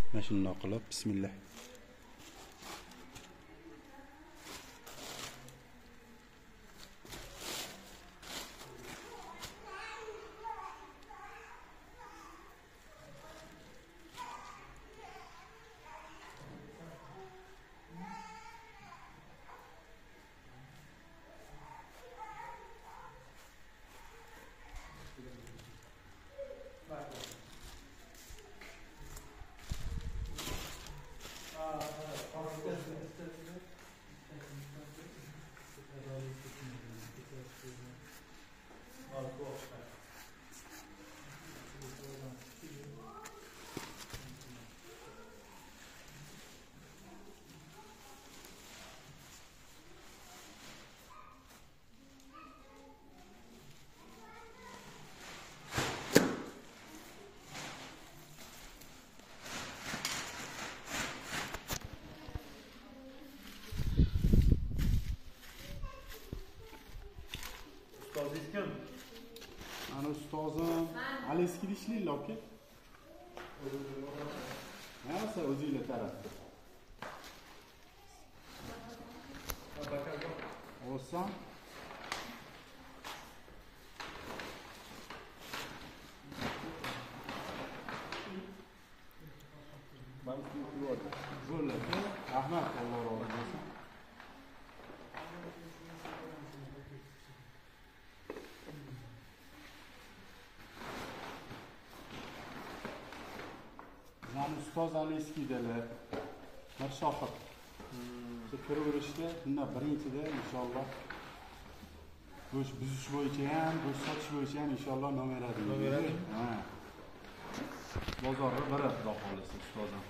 Mana shunday qilib bismillah. Kim? Ana ustozim Aleskida ishlaylar aka. Ha, sen o'zinglar tarafda. Olsam. Bo'ladi. Rahmat, Alloh rozi bo'lsin. Ustoz Aleskidalar bir shohid. Kiraverishda bundan birinchida inshaalloh go'sht buzish bo'yicha ham, go'sht sotish bo'yicha ham inshaalloh nomeradi. Ha. Bozorga boradi, xudo xolisa ustozim.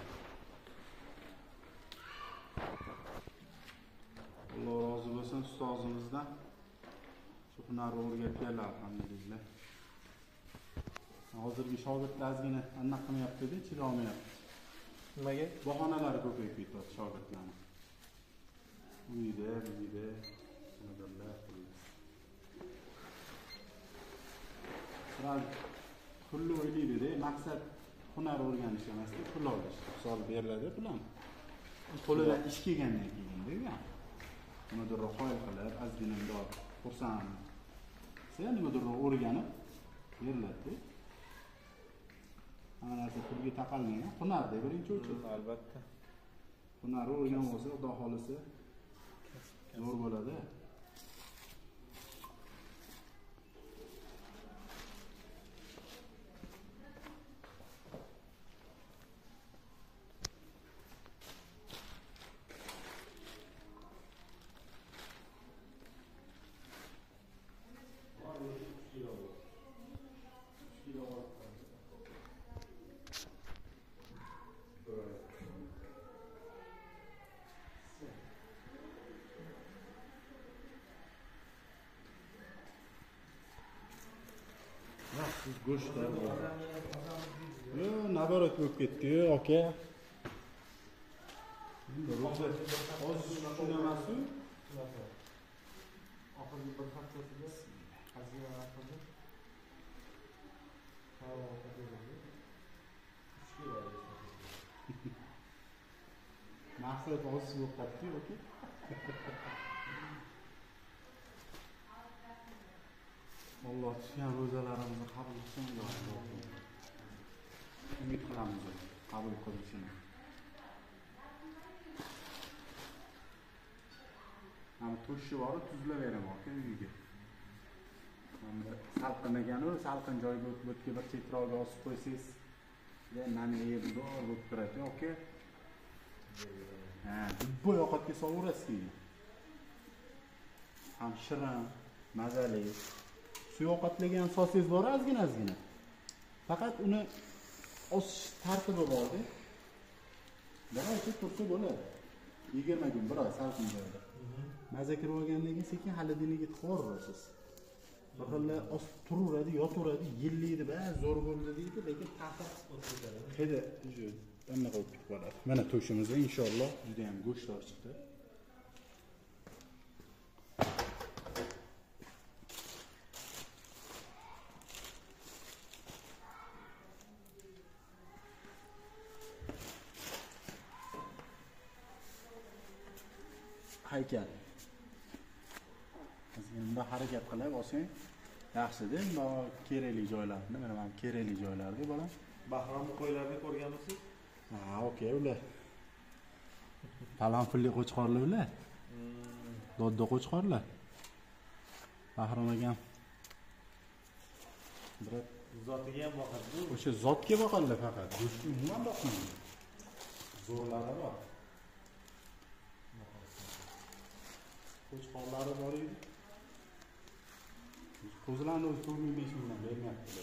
Alloh rozi bo'lsin ustozimizdan. Shu hunarni o'rgatganlar alhamdulillah. Hozirgi shogirdlar ozgina anaqa qilmayapti-da, chida olmayapti. Nimaga? Bahonalar ko'payib ketyapti shogirdlarning. Uyda, nimalar qiladi. Siraj pulni o'ylaydi-da, maqsad hunar o'rganish emas-da, pul olish. Misol beriladi pulan. Qo'lidan ish kelgandan keyin-da. Nimadir qo'yil qilib, ozgina undor xursand. Sen nimadir o'rganib beriladi. Hamma narsa pulga taqalmagan. Hunarda birinchi o'chir. Albatta. Hunarni o'rganib olsa, xudo xolisa zo'r bo'ladi. Go'shtlar bor. Yo, naborat bo'lib ketdi-ku, aka. Hozir tushunamas-ku. Oxirgi bir haftasida qaziya qildi. Maqsad ozish bo'lib qoldi-ku, aka. Alloh tutgan ro'zalarimizni qabul qilsin, ya Alloh. Umid qilamiz, qabul qilishini. Mana to'shi bor, tuzlaveraman aka uyiga. Mana salqinagan-u, salqin joyga o'tga bir chetroqga osib qo'ysangiz, nani yeb bo'lib turadi, aka. Ha, dubbo yoqatga so'raverasiz keyin. Ham shirin, mazali. Suyoqatlagan so'siz bor ozgina. Faqat uni osish tartibi bor-da. Biroq tursa bo'ladi. 20 kun biroz salqin joyda. Maza kirib olgandan keyin sekin xolodilnikka tiqaverasiz. Bir xil osib turaveradi, yotaveradi, yillaydi, ba'zi zo'r bo'ldi deydi, lekin ta'sir o'tkazadi. Hidi, anaqa bo'lib ketib qoladi. Mana to'shimizda inshaalloh juda ham go'shtlar chiqdi. haykal. Bunda harakat qilib olsang yaxshi-da, bu kerakli joylar, nima ham kerakli joylarda bolam. Bahrom qo'ylarni ko'rganmisiz? Ha, okey, ular. Balandpulli qo'chqorlar ular. Dodda qo'chqorlar. Bahrom akam. Biroq Zotiga ham boqadi. o'sha zotga boqadilar faqat. Go'shtga umuman boqmaydi. Zo'rlari bor. Qo'chqorlari bor edi. Qo'zilarni o'zi 4,5 mingdan bermayaptilar.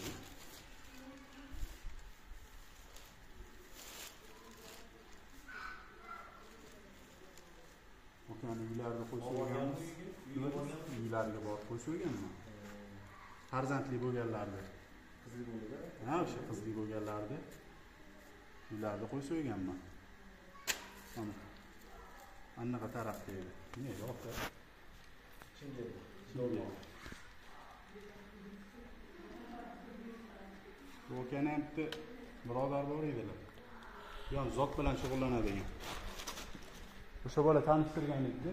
O'tgan uylarga qo'yib qo'yganmiz. Uylarga borib qo'yib qo'yganman. Farzandli bo'lganlarni. Qizli bo'ldi. Ha, o'sha qizli bo'lganlarni uylarga qo'yib qo'yganman. Mana. Annaqa tarafda edi. Ne, yo'q-da. Chinga. Bu akani ham bitta birodar bor edilar. Yon zot bilan shug'ullanadigan. O'sha bola tanishtirgan edi.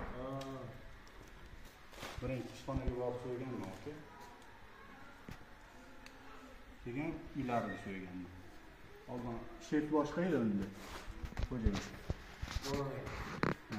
Birinchi ishxonaga borib so'yganman, aka. Keyin uylarni so'yganman. Oldin shef boshqa edi unda. Xo'jayim. Ha.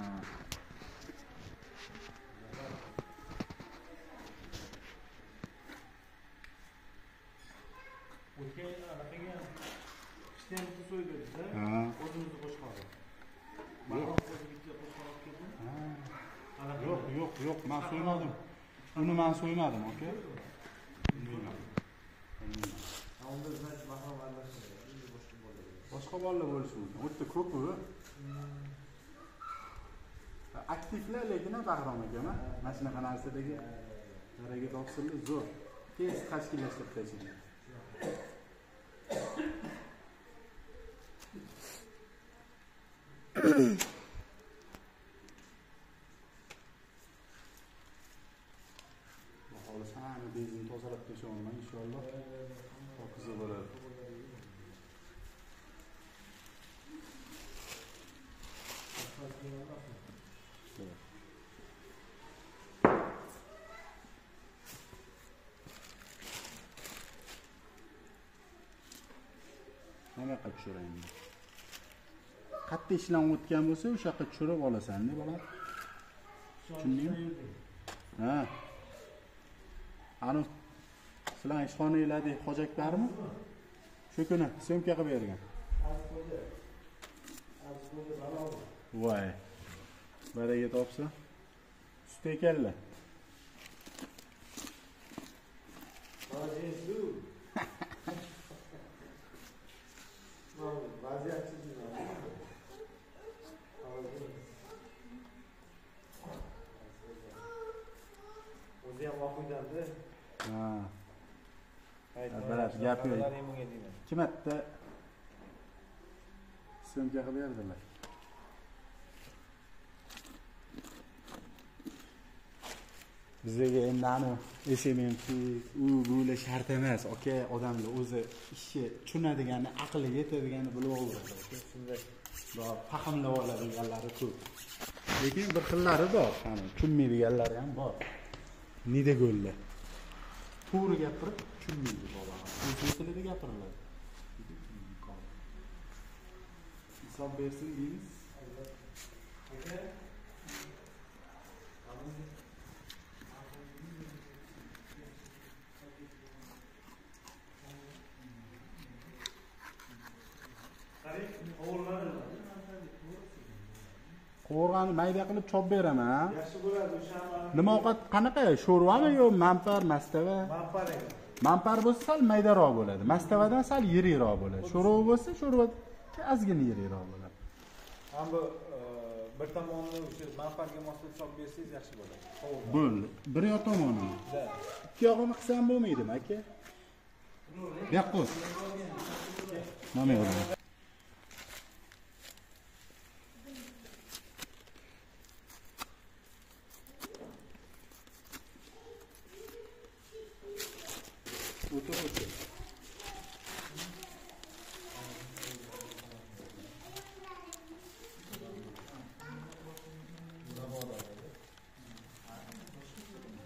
O'tgan anaqaga ishdan so'ydirdi-da. Ha. O'zimizni qo'shqordi. Yo'q. O'zimizga qo'shqor olib keldim. Ha. Yo'q, men so'ymadim. Uni men so'ymadim, aka. Bilmayman. Unda значит Bahrom aralashadi. Boshqa bo'ladi. Boshqa bolalar bo'lishi mumkin. O'ta ko'p u. Aktivlar lekin Bahrom aka, mana shunaqa narsadagi harakat topsinlar zo'r. Tez tashkillashtirib tashlaydi. Xolos hamma bezini tozalab tashlaman inshaalloh. Ho'kiz bo'ladi. Nima qilib tushiraymi? Qattiq ishlanib o'tgan bo'lsa, o'sha yoqqa tushirib olasan-da, bolam. Tushundingmi? Ha. Ani sizlar ishxonanglarda hojak bormi? Shu kuni syomka qilib bergan. Voy. Baraga topsa. Sut ekanlar. O'zi ham o'qiydi. Ha. Barat gap yo'q. Kim aytdi? Syomka qilib berdilar. Bizga endi ani SMMki bu shart emas. Aka, odamlar o'zi ishi tushunadiganini, aqli yetadiganini bilib oladi. Shunday. Bor, fahmlab oladiganlari ko'p. Lekin bir xillari bor, qani, tushunmaydiganlari ham bor. Nidago'llar. To'g'ri gapirib, tushunmaydi bola. O'z tilida gapiriladi. Hisob bersin deymiz. Aka. Qo'rg'ani mayda qilib chop beraman. Yaxshi bo'ladi o'sha. Nima ovqat qanaqa? Sho'rvami yo manpar, mastava? Manpar ekan. Manpar bo'lsa sal maydaroq bo'ladi. Mastavadan sal yirikroq bo'ladi. Sho'rva bo'lsa sho'rva ozgina yirikroq bo'ladi. Ammo bir tomonni o'sha manparga moslab chop bersangiz yaxshi bo'ladi. Bo'ldi. Bir yoq tomoni. Da. Ikki yog'ini qilsam bo'lmaydimi, aka? Bu yoqqa. Mana yo'q. O'tir.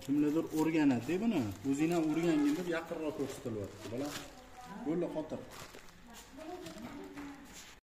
kimlardir o'rganadi buni. O'zing ham o'rgangin deb yaqinroq ko'rsatilyapti. Bola. Bo'ldi, xotir.